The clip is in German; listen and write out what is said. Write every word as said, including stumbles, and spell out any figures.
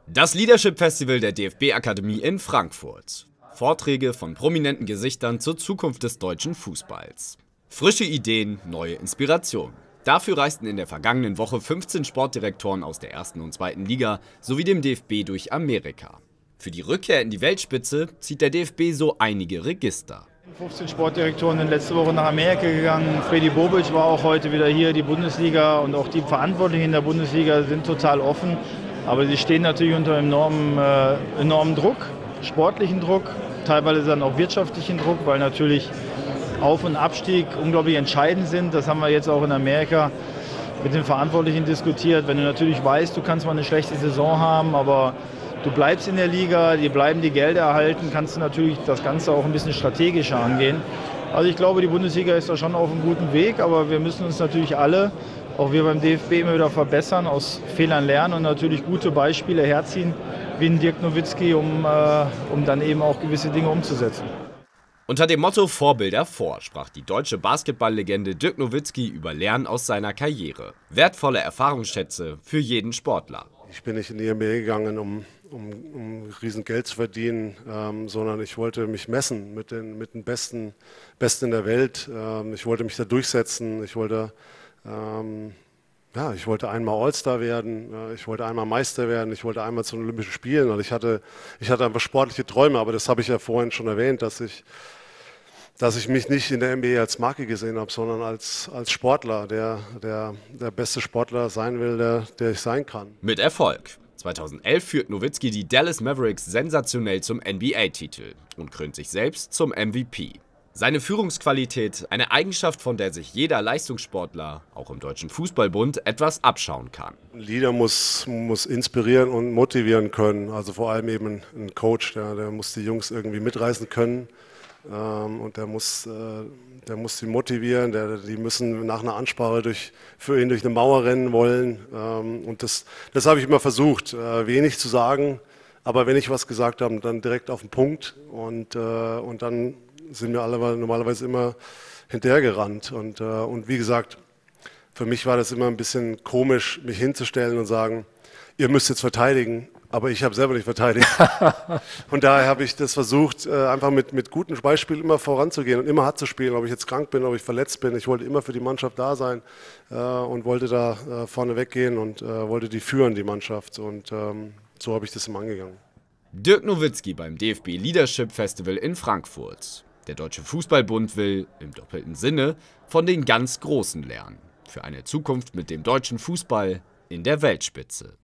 Das Leadership Festival der D F B-Akademie in Frankfurt. Vorträge von prominenten Gesichtern zur Zukunft des deutschen Fußballs. Frische Ideen, neue Inspiration. Dafür reisten in der vergangenen Woche fünfzehn Sportdirektoren aus der ersten und zweiten Liga sowie dem D F B durch Amerika. Für die Rückkehr in die Weltspitze zieht der D F B so einige Register. fünfzehn Sportdirektoren sind letzte Woche nach Amerika gegangen. Freddy Bobic war auch heute wieder hier. Die Bundesliga und auch die Verantwortlichen in der Bundesliga sind total offen. Aber sie stehen natürlich unter enormem, äh, enormem Druck, sportlichen Druck, teilweise dann auch wirtschaftlichen Druck, weil natürlich Auf- und Abstieg unglaublich entscheidend sind. Das haben wir jetzt auch in Amerika mit den Verantwortlichen diskutiert. Wenn du natürlich weißt, du kannst mal eine schlechte Saison haben, aber du bleibst in der Liga, dir bleiben die Gelder erhalten, kannst du natürlich das Ganze auch ein bisschen strategischer angehen. Also ich glaube, die Bundesliga ist da schon auf einem guten Weg, aber wir müssen uns natürlich alle, auch wir beim D F B, immer wieder verbessern, aus Fehlern lernen und natürlich gute Beispiele herziehen, wie ein Dirk Nowitzki, um, äh, um dann eben auch gewisse Dinge umzusetzen. Unter dem Motto Vorbilder vor sprach die deutsche Basketballlegende Dirk Nowitzki über Lernen aus seiner Karriere. Wertvolle Erfahrungsschätze für jeden Sportler. Ich bin nicht in die N B A gegangen, um, um, um riesen Geld zu verdienen, ähm, sondern ich wollte mich messen mit den, mit den Besten, Besten in der Welt. Ähm, ich wollte mich da durchsetzen. Ich wollte, ähm, ja, ich wollte einmal All-Star werden. Äh, ich wollte einmal Meister werden. Ich wollte einmal zu den Olympischen Spielen. Also ich hatte, ich hatte einfach sportliche Träume, aber das habe ich ja vorhin schon erwähnt, dass ich dass ich mich nicht in der N B A als Marke gesehen habe, sondern als, als Sportler, der, der der beste Sportler sein will, der, der ich sein kann. Mit Erfolg. zweitausendelf führt Nowitzki die Dallas Mavericks sensationell zum N B A-Titel und krönt sich selbst zum M V P. Seine Führungsqualität, eine Eigenschaft, von der sich jeder Leistungssportler, auch im Deutschen Fußballbund, etwas abschauen kann. Ein Leader muss, muss inspirieren und motivieren können, also vor allem eben ein Coach, der, der muss die Jungs irgendwie mitreißen können. Ähm, und der muss, äh, der muss sie motivieren, der, die müssen nach einer Ansprache durch, für ihn durch eine Mauer rennen wollen. Ähm, und das, das habe ich immer versucht, äh, wenig zu sagen, aber wenn ich was gesagt habe, dann direkt auf den Punkt. Und, äh, und dann sind wir alle normalerweise immer hinterhergerannt. Und, äh, und wie gesagt, für mich war das immer ein bisschen komisch, mich hinzustellen und sagen, ihr müsst jetzt verteidigen. Aber ich habe selber nicht verteidigt. Und daher habe ich das versucht, einfach mit, mit gutem Beispiel immer voranzugehen und immer hart zu spielen, ob ich jetzt krank bin, ob ich verletzt bin. Ich wollte immer für die Mannschaft da sein äh, und wollte da äh, vorne weggehen und äh, wollte die führen, die Mannschaft. Und ähm, so habe ich das immer angegangen. Dirk Nowitzki beim D F B Leadership Festival in Frankfurt. Der Deutsche Fußballbund will, im doppelten Sinne, von den ganz Großen lernen. Für eine Zukunft mit dem deutschen Fußball in der Weltspitze.